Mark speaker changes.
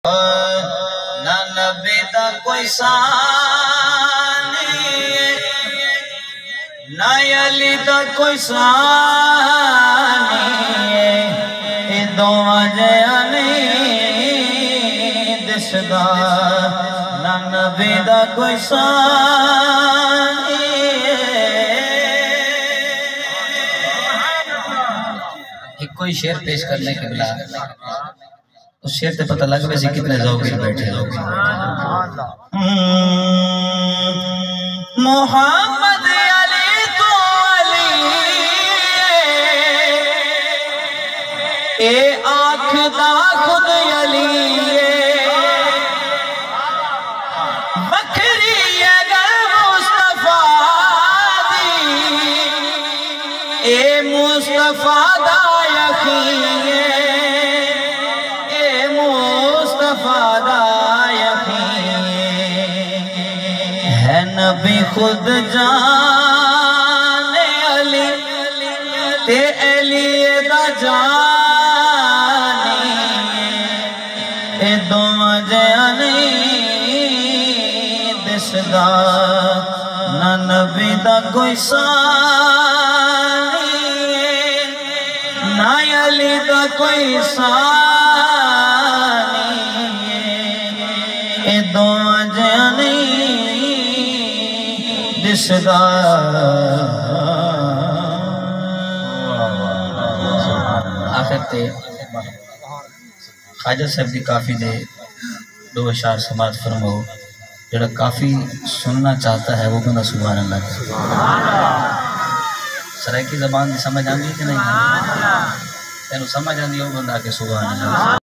Speaker 1: نہ نبی دا کوئی ثانی نہ علی دا کوئی ثانی اے دوواں جہاں نہیں دسدا نہ نبی دا کوئی ثانی ایک کوئی شعر پیش کرنے کے بلا اس شعر تے پتہ لگ ویسے کتنے ذوقی بیٹھے محمد علی تو علی اے آنکھ دا خود علی بکری اگر مصطفیٰ دی اے مصطفیٰ دا یقین ہے نبی خود جان علی تے علی دا جانی اے دوواں جہاں نہیں دسدا نہ نبی دا کوئی ثانی نہ علی دا کوئی ثانی اے دوواں جہاں نہیں دسدا آخر تے خواجہ صاحب دی کافی دے دو اشعار سماعت فرماؤ جڑا کافی سننا چاہتا ہے وہ بندہ سبحان اللہ سرائکی زبان دی سمجھ آندی کہ نہیں تینوں سمجھ آندی وہ بندہ کہ سبحان اللہ